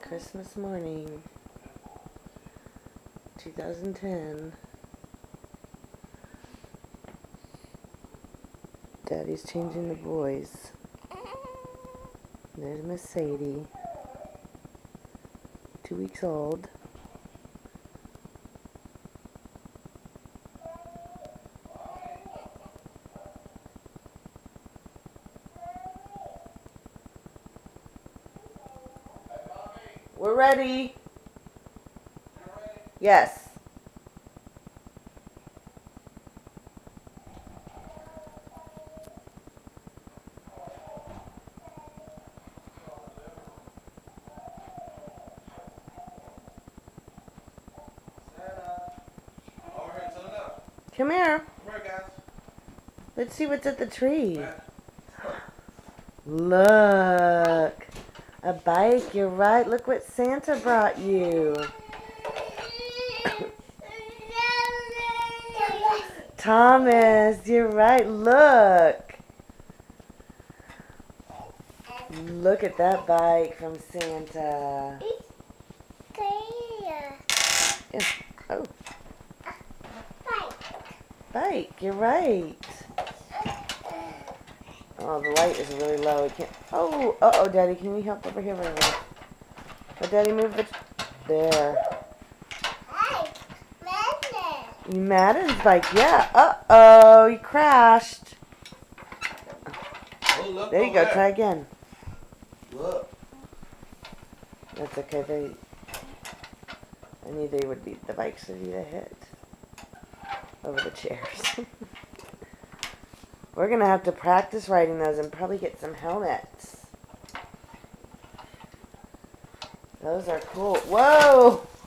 Christmas morning, 2010. Daddy's changing the boys. There's Miss Sadie, 2 weeks old. We're ready. Yes. Come here. Come here, guys. Let's see what's at the tree. Look. A bike, you're right. Look what Santa brought you. Thomas, you're right. Look. Look at that bike from Santa. Yeah. Oh. Bike, you're right. Oh, the light is really low. We can't. Oh, uh-oh, Daddy. Can you help over here? Oh, Daddy, move the. There. Madden's bike, yeah. Uh-oh, you crashed. Oh, look There you go. there. Try again. Look. That's okay. I knew they would be. The bikes would be the hit over the chairs. We're going to have to practice riding those and probably get some helmets. Those are cool. Whoa!